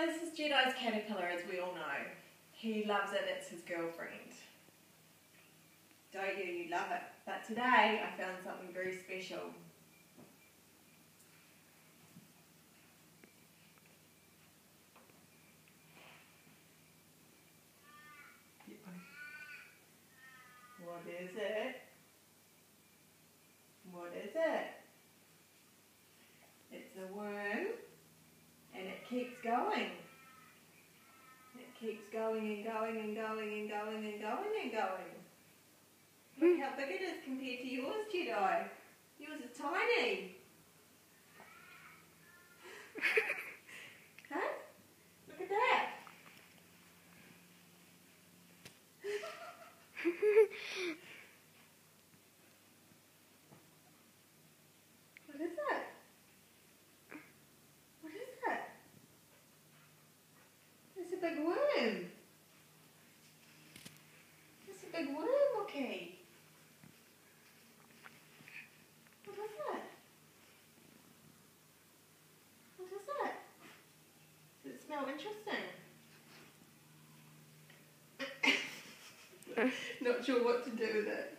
this is Jedi's caterpillar, as we all know. He loves it, it's his girlfriend. Don't you? You love it. But today I found something very special. What is it? What is it? It's a worm, and it keeps going. It keeps going and going and going and going and going and going. Look how big it is compared to yours, Jedi. Yours is tiny. Huh? Look at that. What is that? What is that? It's a big worm. It's a big worm, okay. What is that? What is that? Does it smell interesting? Not sure what to do with it.